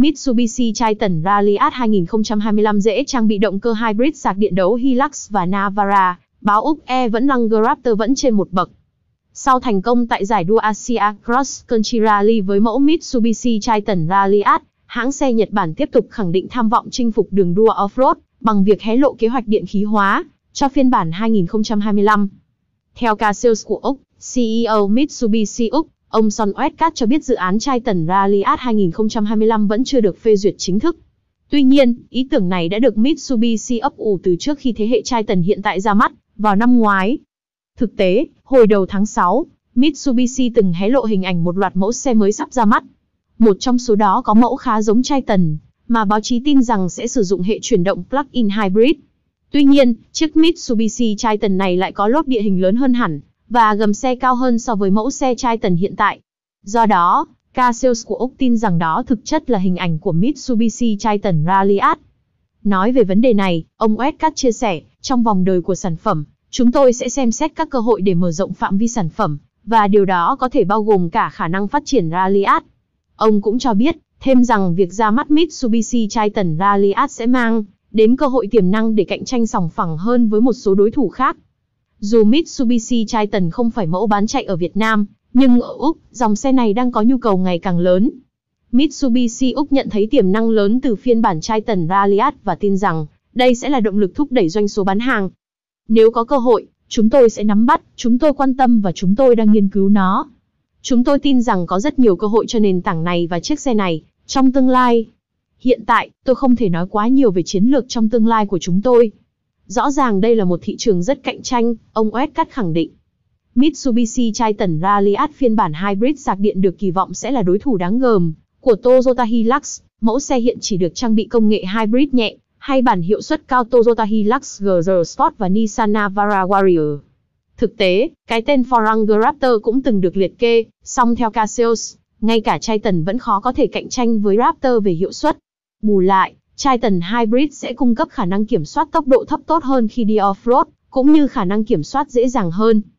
Mitsubishi Triton Ralliart 2025 dễ trang bị động cơ hybrid sạc điện đấu Hilux và Navara, báo Úc vẫn Ranger Raptor vẫn trên một bậc. Sau thành công tại giải đua Asia Cross Country Rally với mẫu Mitsubishi Triton Ralliart, hãng xe Nhật Bản tiếp tục khẳng định tham vọng chinh phục đường đua off-road bằng việc hé lộ kế hoạch điện khí hóa cho phiên bản 2025. Theo Casios của Úc, CEO Mitsubishi Úc, ông Son Westcott cho biết dự án Triton Ralliart 2025 vẫn chưa được phê duyệt chính thức. Tuy nhiên, ý tưởng này đã được Mitsubishi ấp ủ từ trước khi thế hệ Triton hiện tại ra mắt, vào năm ngoái. Thực tế, hồi đầu tháng 6, Mitsubishi từng hé lộ hình ảnh một loạt mẫu xe mới sắp ra mắt. Một trong số đó có mẫu khá giống Triton, mà báo chí tin rằng sẽ sử dụng hệ chuyển động plug-in hybrid. Tuy nhiên, chiếc Mitsubishi Triton này lại có lốp địa hình lớn hơn hẳn, và gầm xe cao hơn so với mẫu xe Triton hiện tại. Do đó, Casios của Úc tin rằng đó thực chất là hình ảnh của Mitsubishi Triton Ralliart. Nói về vấn đề này, ông Westcott chia sẻ, trong vòng đời của sản phẩm, chúng tôi sẽ xem xét các cơ hội để mở rộng phạm vi sản phẩm, và điều đó có thể bao gồm cả khả năng phát triển Ralliart. Ông cũng cho biết, thêm rằng việc ra mắt Mitsubishi Triton Ralliart sẽ mang đến cơ hội tiềm năng để cạnh tranh sòng phẳng hơn với một số đối thủ khác. Dù Mitsubishi Triton không phải mẫu bán chạy ở Việt Nam, nhưng ở Úc, dòng xe này đang có nhu cầu ngày càng lớn. Mitsubishi Úc nhận thấy tiềm năng lớn từ phiên bản Triton Ralliart và tin rằng đây sẽ là động lực thúc đẩy doanh số bán hàng. Nếu có cơ hội, chúng tôi sẽ nắm bắt, chúng tôi quan tâm và chúng tôi đang nghiên cứu nó. Chúng tôi tin rằng có rất nhiều cơ hội cho nền tảng này và chiếc xe này trong tương lai. Hiện tại, tôi không thể nói quá nhiều về chiến lược trong tương lai của chúng tôi. Rõ ràng đây là một thị trường rất cạnh tranh, ông Westcott khẳng định. Mitsubishi Triton Ralliart phiên bản hybrid sạc điện được kỳ vọng sẽ là đối thủ đáng gờm của Toyota Hilux, mẫu xe hiện chỉ được trang bị công nghệ hybrid nhẹ, hay bản hiệu suất cao Toyota Hilux GR Sport và Nissan Navara Warrior. Thực tế, cái tên Ranger Raptor cũng từng được liệt kê, song theo Casios, ngay cả Triton vẫn khó có thể cạnh tranh với Raptor về hiệu suất. Bù lại, Triton Hybrid sẽ cung cấp khả năng kiểm soát tốc độ thấp tốt hơn khi đi off-road, cũng như khả năng kiểm soát dễ dàng hơn.